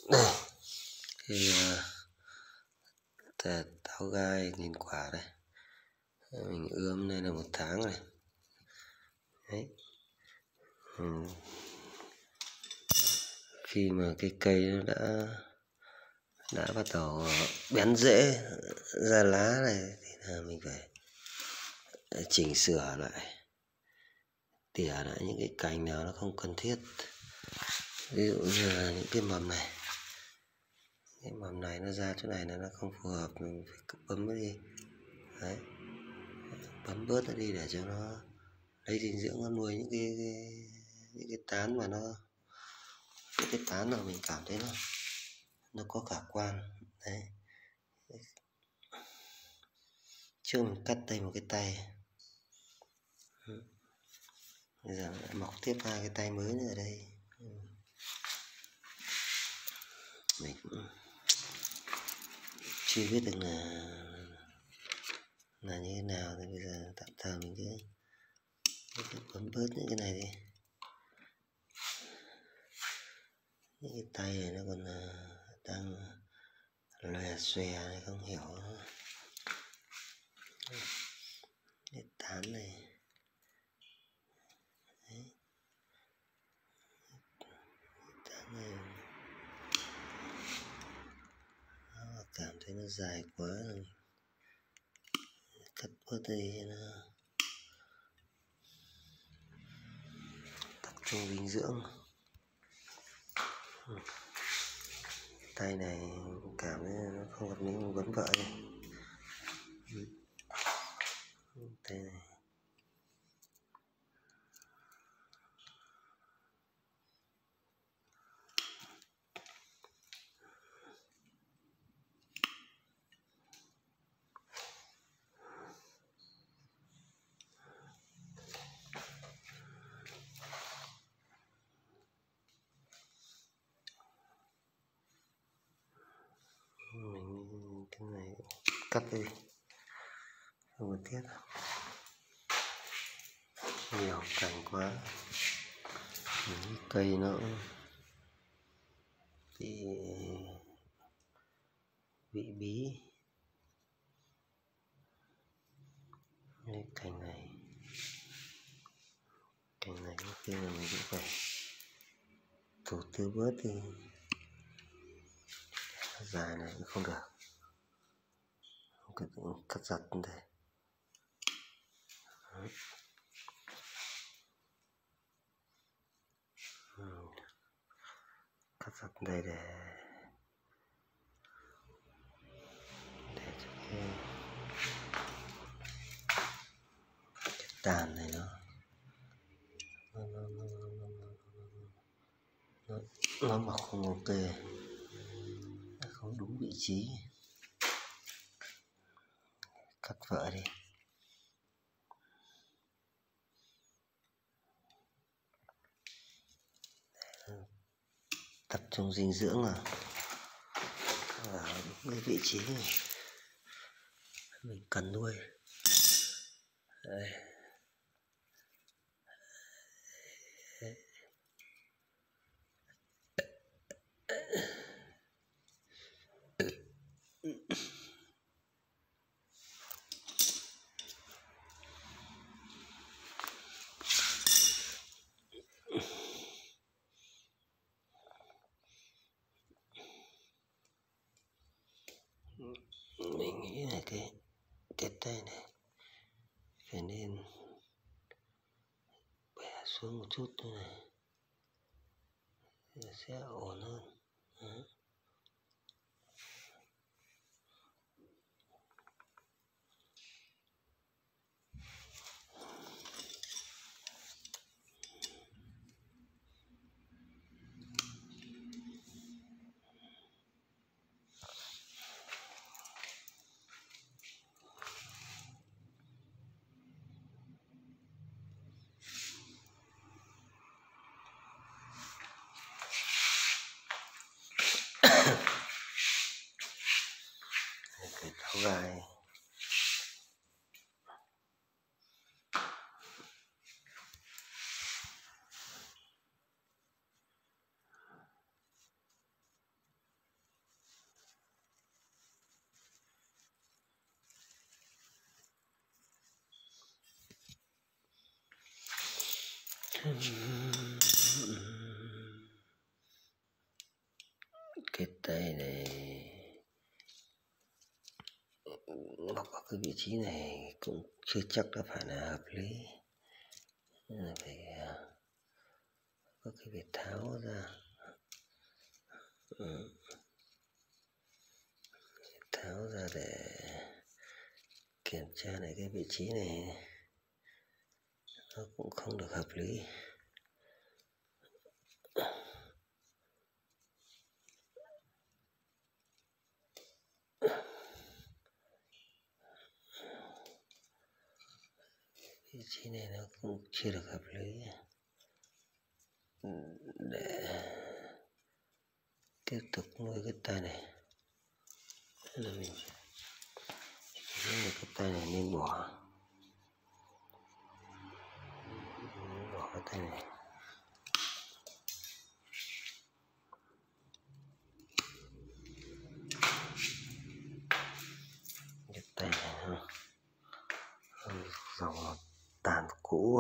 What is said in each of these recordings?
Đây, thì táo gai nghìn quả đây, mình ươm đây là 1 tháng này. Đấy. Khi mà cái cây nó đã bắt đầu bén rễ ra lá này thì là mình phải chỉnh sửa lại, tỉa lại những cái cành nào nó không cần thiết. Ví dụ như là những cái mầm này, cái mầm này nó ra chỗ này là nó không phù hợp, mình phải bấm nó đi. Đấy, bấm bớt nó đi để cho nó lấy dinh dưỡng, nó nuôi những cái tán mà những cái tán nào mình cảm thấy nó có khả quan. Đấy, trước mình cắt đây một cái tay, bây giờ lại mọc tiếp 2 cái tay mới nữa ở đây. Mình cũng chưa biết được là như thế nào, thì bây giờ tạm thời mình cứ bấm bớt những cái này đi. Những cái tay này nó còn đang lòe xòe này, không hiểu nữa. Cái tán này. Đấy. Tán này nó cảm thấy nó dài quá rồi, cắt bớt đi cho nó tập trung dinh dưỡng. Tay này cảm thấy nó không gặp những vấn vợ này. Tay này mình cái này cắt đi, không cần thiết, nhiều cành quá, những cây nó bị bí. Đây, cành này có khi là mình cũng phải thủ tư bớt đi, dài này cũng không được, không cần cắt giật như thế. Cắt giật đây để cho cái tàn này nó mọc không ok, không đúng vị trí, cắt vỡ đi. Tập trung dinh dưỡng ở đúng cái vị trí này mình cần nuôi. Đây. Mình nghĩ là cái tay này phải nên bẻ xuống một chút thôi này, sẽ ổn hơn. Đấy. Cái táo gai Cái tay này mọc ở cái vị trí này cũng chưa chắc đã phải là hợp lý, phải có cái việc tháo ra, tháo ra để kiểm tra lại cái vị trí này, nó cũng không được hợp lý. Vị trí này nó cũng chưa được hợp lý, để tiếp tục nuôi cái tay này là mình cái tay này nên bỏ cái tay này. Cái tay này nó dòng tàn cũ,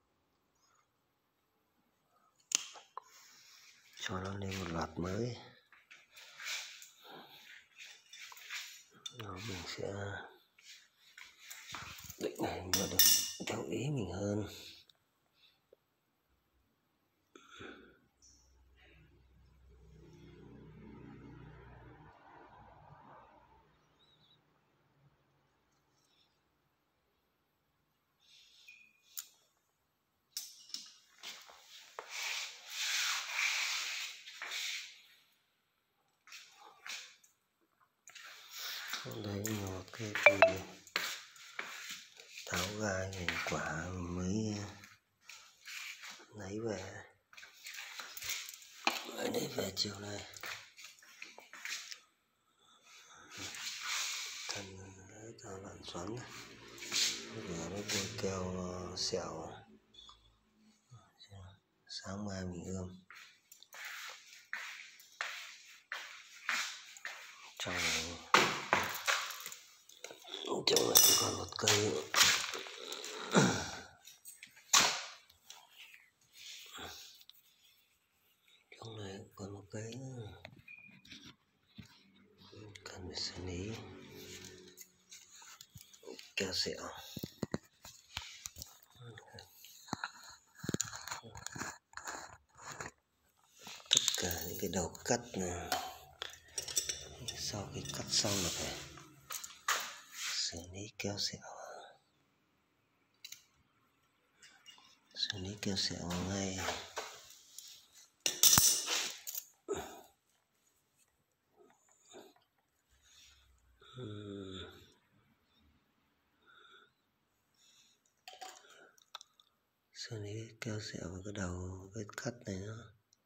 cho nó lên một loạt mới. Đó, mình sẽ định hình nó được theo ý mình hơn. Đấy một cái tháo gai hình quả mới lấy về, lấy về chiều nay. Thân nó lặn xoắn, giờ nó bôi keo sẹo, sáng mai mình ươm. Trong này còn một cây nữa. Trong này còn một cây nữa cần phải xử lý, keo sẹo. Tất cả những cái đầu cắt này, sau khi cắt xong là phải xử lý keo sẹo, xử lý keo sẹo ngay. Xử lý keo sẹo vào cái đầu vết cắt này nữa.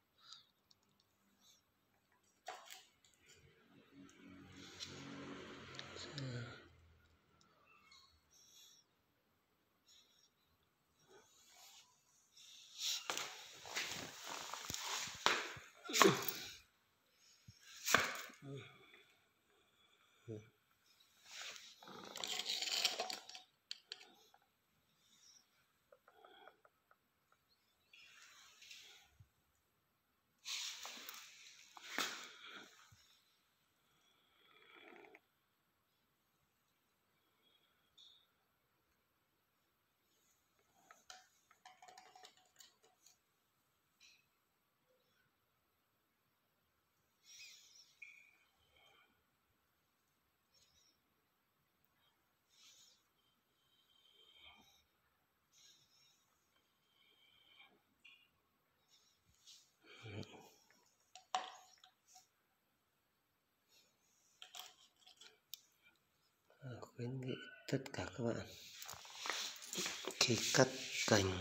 Khuyến nghị tất cả các bạn khi cắt cành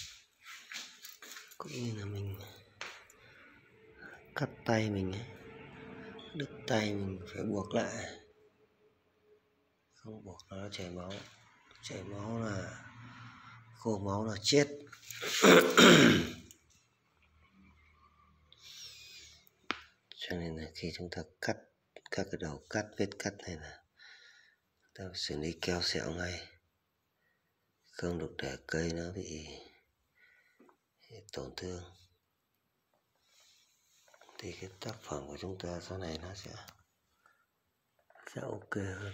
cũng như là mình cắt tay mình ấy, đứt tay mình phải buộc lại, không buộc nó chảy máu là khô máu là chết. Cho nên là khi chúng ta cắt các cái đầu cắt, vết cắt này là ta phải xử lý keo sẹo ngay, không được để cây nó bị tổn thương, thì cái tác phẩm của chúng ta sau này nó sẽ ok hơn.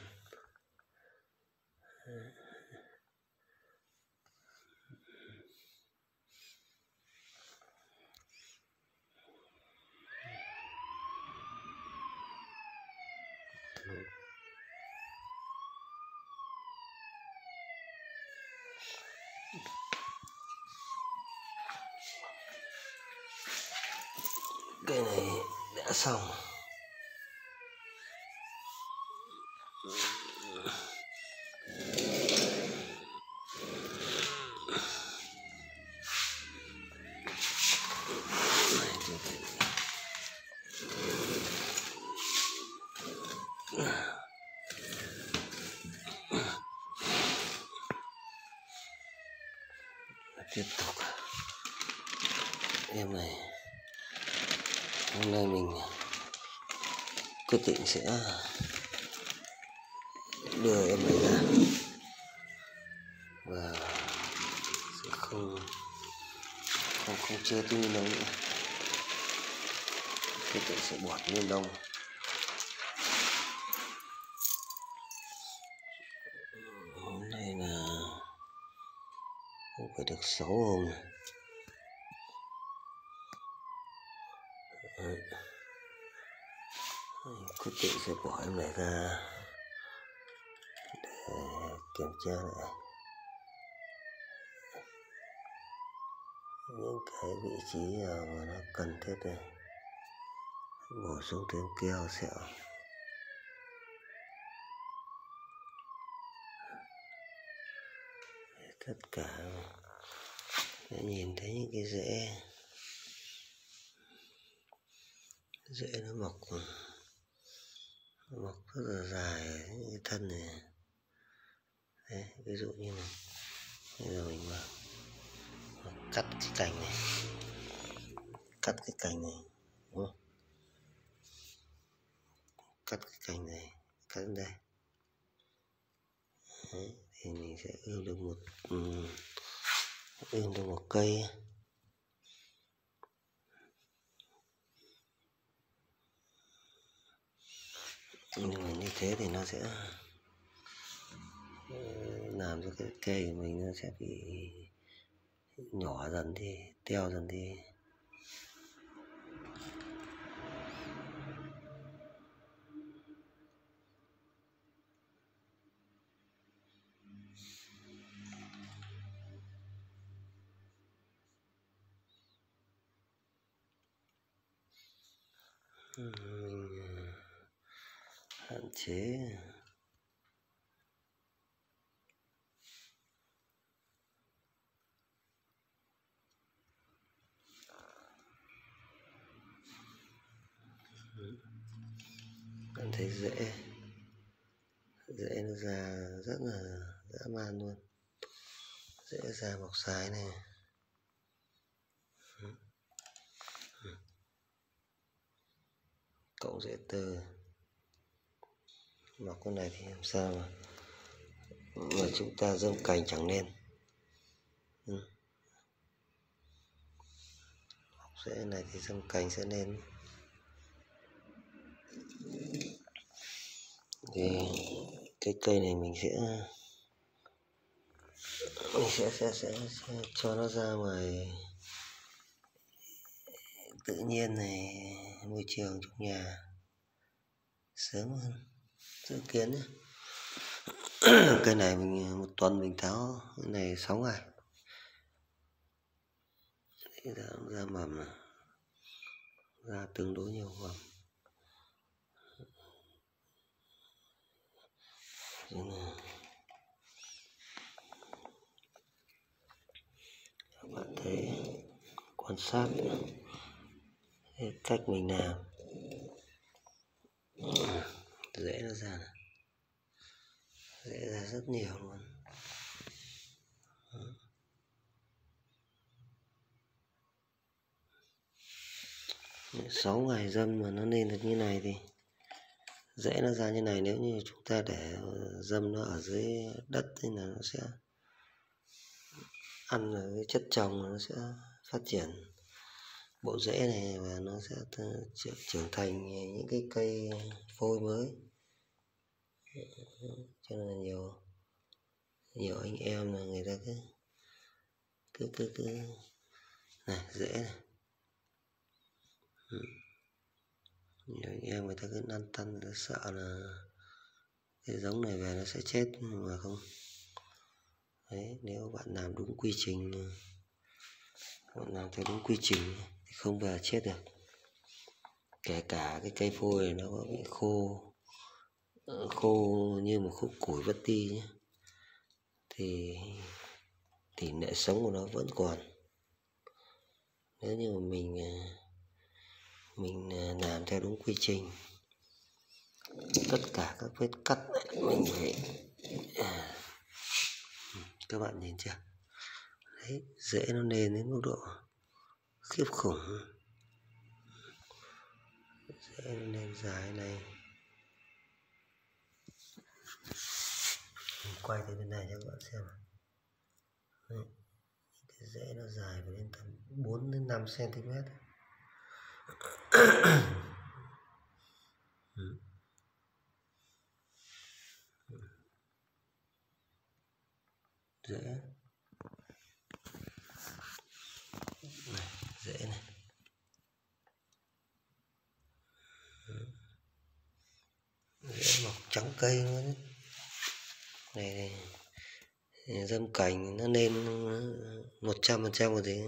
Cái này đã xong. Tiếp tục em này. Hôm nay mình quyết định sẽ đưa em này ra và sẽ không chứa túi ni lông nữa. Quyết định sẽ bỏ túi ni lông. Hôm nay là phải được 6 hôm. Quyết định sẽ bỏ em này ra để kiểm tra lại những cái vị trí nào mà nó cần thiết này, bổ sung thêm keo sẹo. Tất cả để nhìn thấy những cái rễ nó mọc rất là dài những cái thân này. Đấy, ví dụ như này, bây giờ mình vào cắt cái cành này, đúng không? Cắt cái cành này, cắt đến đây. Đấy, thì mình sẽ ươm được một cây. Nhưng mà như thế thì nó sẽ làm cho cái cây của mình nó sẽ bị nhỏ dần đi, teo dần đi. Mình hạn chế cảm thấy dễ nó ra rất là dã man luôn, dễ ra mọc sái này. Cộng rễ tơ mọc con này thì làm sao mà chúng ta dâm cành chẳng nên. Mọc rễ này thì dâm cành sẽ nên. Thì cái cây này mình sẽ cho nó ra ngoài tự nhiên này, môi trường trong nhà sớm hơn dự kiến nhé. Cây này mình một tuần mình tháo cái này 6 ngày thì ra mầm này, ra tương đối nhiều mầm. Các bạn thấy quan sát cách mình làm rễ nó ra này, rễ ra rất nhiều luôn. 6 ngày dâm mà nó lên được như này thì rễ nó ra như này. Nếu như chúng ta để dâm nó ở dưới đất thì là nó sẽ ăn cái chất trồng, nó sẽ phát triển bộ rễ này và nó sẽ trưởng thành những cái cây phôi mới. Cho nên là nhiều anh em là người ta cứ này rễ này, nhiều anh em người ta cứ lăn tăn, người ta sợ là cái giống này về nó sẽ chết, mà không. Đấy, nếu bạn làm đúng quy trình, bạn làm theo đúng quy trình thì không về chết được. Kể cả cái cây phôi này nó có bị khô như một khúc củi vất đi nhé, thì tỷ lệ sống của nó vẫn còn. Nếu như mà mình làm theo đúng quy trình, tất cả các vết cắt mình phải các bạn nhìn chưa? Đấy, rễ nó lên đến mức độ khiếp khủng, rễ nó lên dài này. Mình quay từ bên này cho các bạn xem. Đấy, cái rễ nó dài phải đến tầm 4 đến 5 cm. Rễ này, rễ này. Rễ mọc trắng cây luôn đấy. Này dâm cành nó lên 100% rồi thì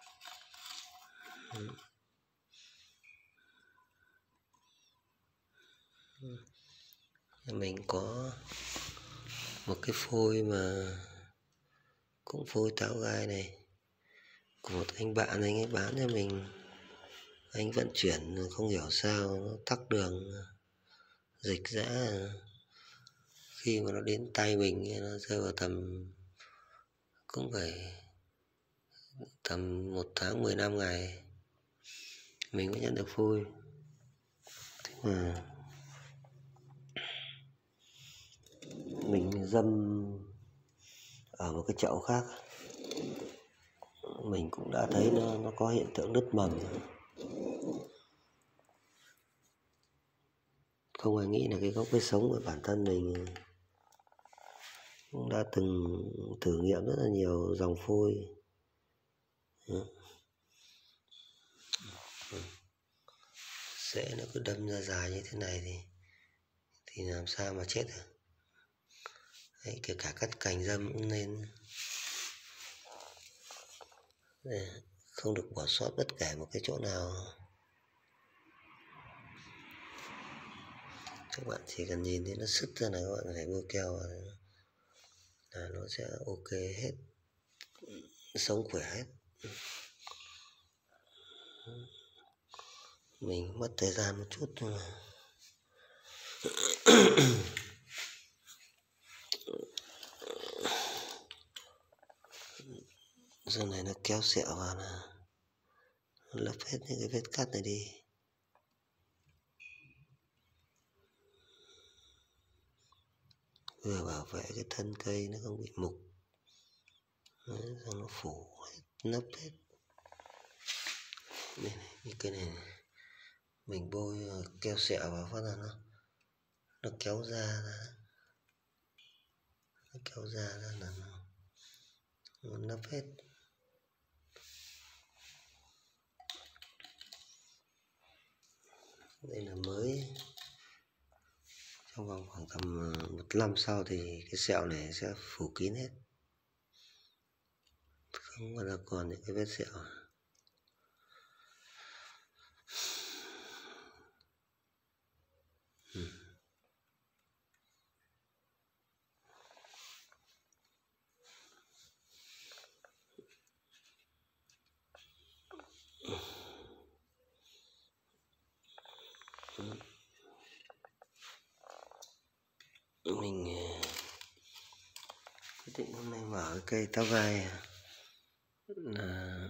mình có một cái phôi mà cũng phôi táo gai này của một anh bạn, anh ấy bán cho mình, anh vận chuyển không hiểu sao nó tắc đường dịch dã, khi mà nó đến tay mình nó rơi vào cũng phải tầm 1 tháng 15 ngày mình mới nhận được phôi. Thế mà mình dâm ở một cái chậu khác, mình cũng đã thấy nó có hiện tượng nứt mầm. Không ai nghĩ là cái gốc cây sống của bản thân mình cũng đã từng thử nghiệm rất là nhiều dòng phôi. Rễ nó cứ đâm ra dài như thế này thì làm sao mà chết được. Đấy, kể cả cắt cành dâm cũng nên không được bỏ sót bất kể một cái chỗ nào. Các bạn chỉ cần nhìn thấy nó sứt ra là các bạn phải bôi keo là nó sẽ ok hết, sống khỏe hết. Mình mất thời gian một chút nhưng mà giờ này nó kéo sẹo vào là lấp hết những cái vết cắt này đi. Vừa bảo vệ cái thân cây nó không bị mục. Đấy, xong nó phủ hết, nấp hết. Đây này, như cái này, mình bôi keo sẹo vào phát là nó kéo ra, nó kéo ra là nó nấp hết. Đây là mới, trong vòng khoảng tầm 1 năm sau thì cái sẹo này sẽ phủ kín hết, không bao giờ còn những cái vết sẹo. Mình quyết định hôm nay mở cái cây táo gai là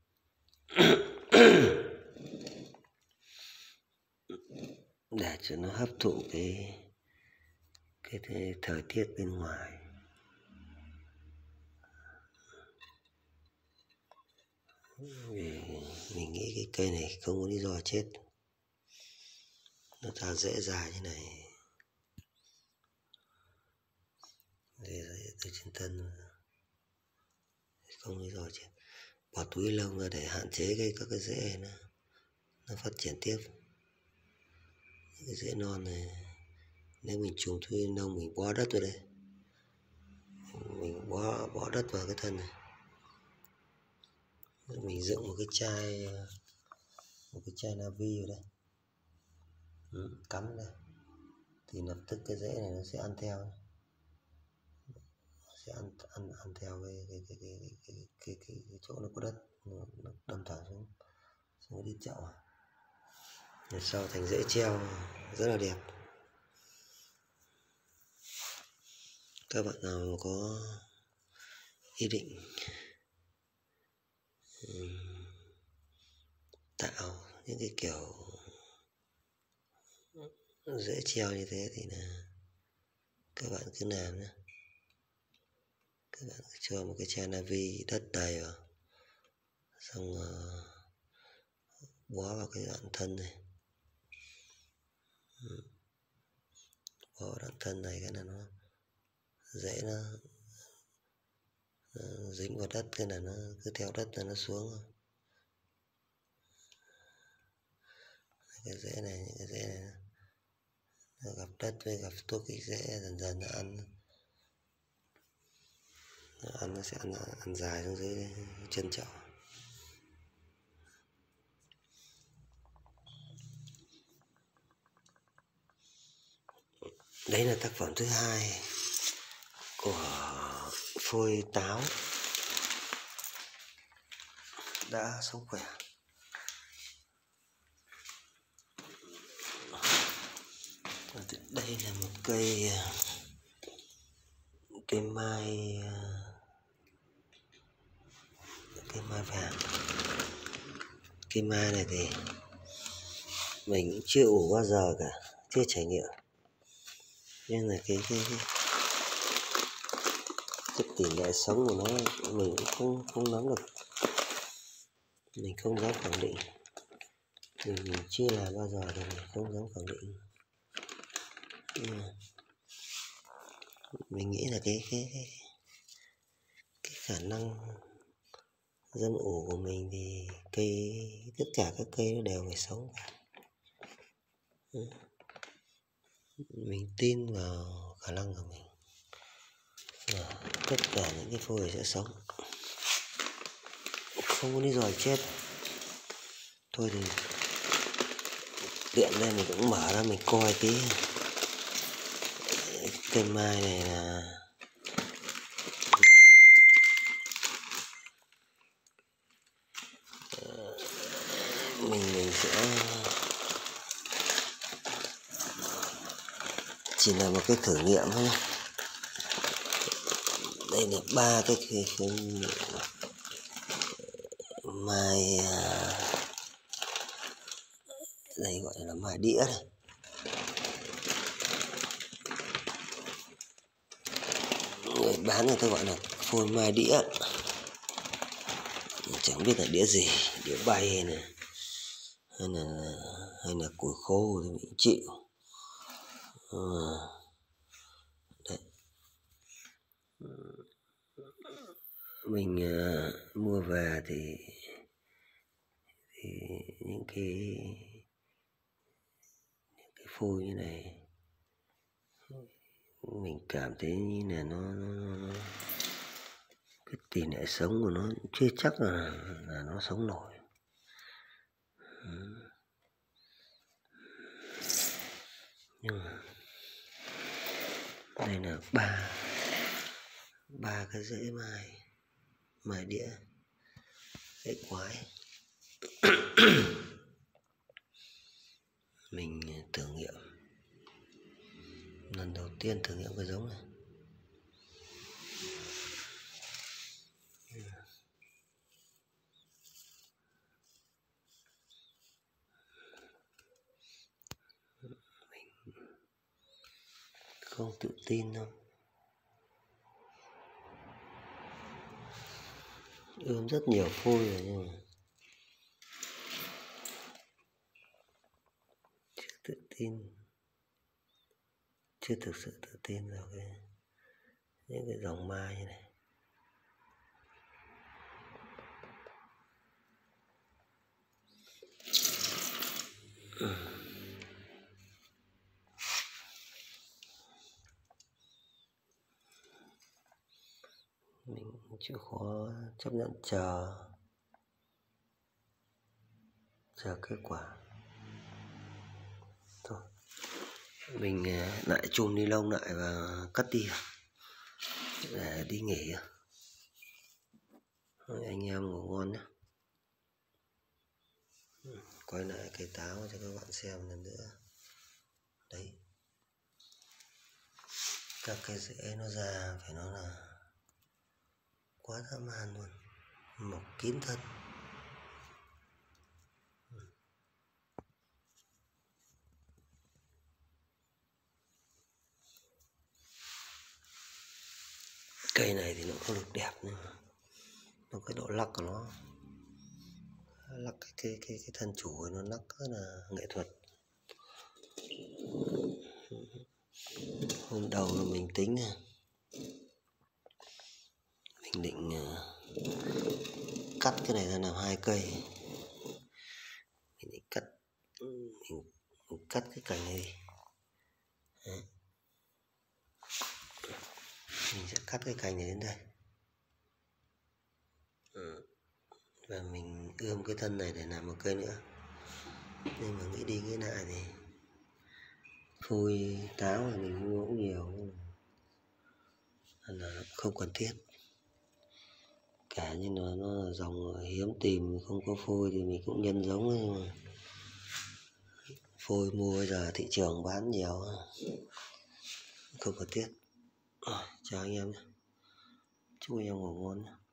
để cho nó hấp thụ cái thời tiết bên ngoài. Vì mình nghĩ cái cây này không có lý do chết, nó ra rễ dài như này từ trên thân, không lý do chết. Bỏ túi lông ra để hạn chế các cái rễ nó phát triển tiếp. Cái rễ non này nếu mình trùng túi lông, mình bó đất vào đây, mình bó đất vào cái thân này, mình dựng một cái chai Navi vào đây, cắm đây thì lập tức cái rễ này nó sẽ ăn theo, sẽ ăn theo cái chỗ nó có đất, nó đâm thẳng xuống đi chậu, rồi sau thành rễ treo rất là đẹp. Các bạn nào có ý định tạo những cái kiểu rễ treo như thế thì là các bạn cứ làm nhé. Các bạn cho một cái chai Navi đất đầy vào, xong bó vào cái đoạn thân này, bó vào đoạn thân này, cái là nó dễ nó dính vào đất, cái là nó cứ theo đất là nó xuống rồi. Cái rễ này, những cái rễ này nó gặp đất với gặp tốt cái rễ dần dần nó ăn nó sẽ ăn dài xuống dưới chân chậu. Đấy là tác phẩm thứ hai của phôi táo đã sống khỏe. Đây là một cây mai vàng. Cây mai này thì mình cũng chưa ủ bao giờ cả, chưa trải nghiệm, nên là cái tỷ lệ sống của nó mình cũng không nắm được, mình không dám khẳng định, mình chưa làm bao giờ thì mình không dám khẳng định. Mình nghĩ là cái khả năng dân ủ của mình thì tất cả các cây nó đều phải sống cả. Mình tin vào khả năng của mình và tất cả những cái phôi sẽ sống, không có lý do chết. Thôi thì tiện đây mình cũng mở ra mình coi cái cây mai này là mình sẽ chỉ là một cái thử nghiệm thôi. Đây là 3 cái mai, đây gọi là mai đĩa này. Người bán người ta gọi là phôi mai đĩa, chẳng biết là đĩa gì, đĩa bay này hay là củi khô thì mình chịu. Đấy. Mình mua về thì những cái phôi như này mình cảm thấy như là nó cái tỷ lệ sống của nó chưa chắc là nó sống nổi. Nhưng mà đây là ba cái rễ mai đĩa, rễ quái. Mình thử nghiệm lần đầu tiên thử nghiệm cái giống này. Mình không tự tin đâu, ươm rất nhiều phôi rồi nhưng mà tin, chưa thực sự tự tin vào những cái dòng mai như này. Mình chịu khó chấp nhận chờ kết quả thôi. Mình lại chùm ni lông lại và cất đi để đi nghỉ. Anh em ngủ ngon nhé. Quay lại cây táo cho các bạn xem lần nữa. Đấy, các cái rễ nó ra phải nói là quá dã man luôn, mọc kín thân. Cây này thì nó không được đẹp nhưng mà nó cái độ lắc của nó, lắc cái thân chủ của nó lắc rất là nghệ thuật. Hôm đầu là mình tính mình định cắt cái này ra làm 2 cây. Mình định cắt cái cành này đi. Đấy. Mình sẽ cắt cái cành này đến đây. Và mình ươm cái thân này để làm một cây nữa. Nhưng mà nghĩ đi nghĩ lại thì phôi táo thì mình mua cũng nhiều nên là không cần thiết. Cả như nó là dòng hiếm tìm, không có phôi thì mình cũng nhân giống ấy, nhưng mà phôi mua bây giờ thị trường bán nhiều, không cần thiết. Chào anh em nhé, chúc anh em ngủ ngon nhé.